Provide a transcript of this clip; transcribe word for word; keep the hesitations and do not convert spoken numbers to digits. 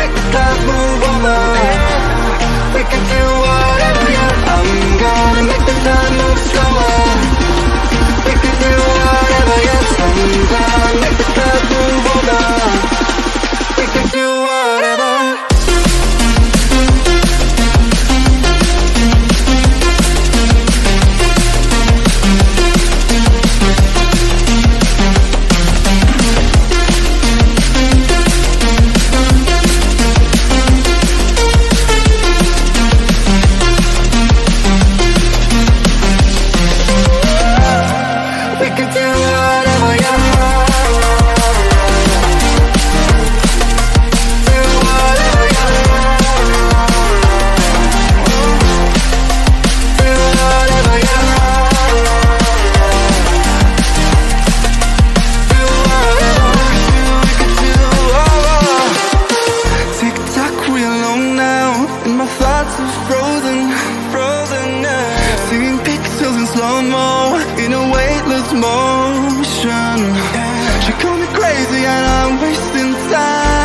make the clouds move over. We can do whatever, yeah. I'm gonna make the time move slower. We can do whatever, yes. I'm gonna make the clouds move over. We can do whatever. Motion. She called me crazy and I'm wasting time.